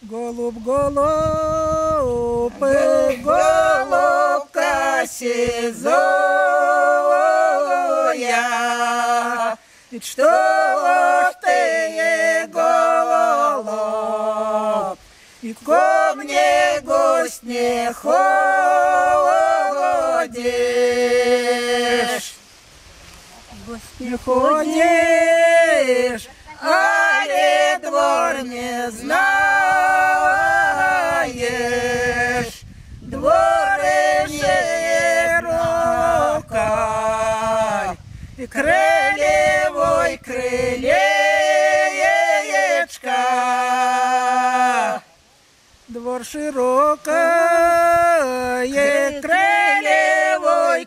Голубь, голубь, голубка сизая, ведь что ж ты, голубь, и ко мне гость не ходишь, гость не ходишь, али двор не знаешь, дворы широкой, и крылевой крылечко. Двор широкое, крылевой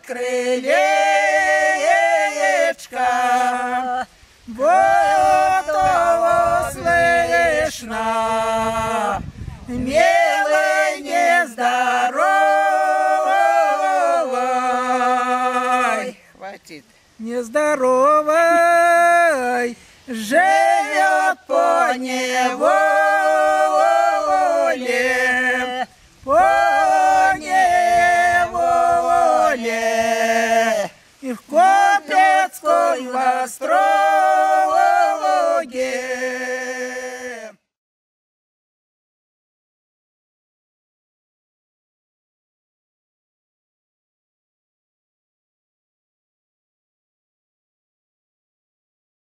крылечко. Вот того слышно, милый нездоровый. Хватит. Нездоровый.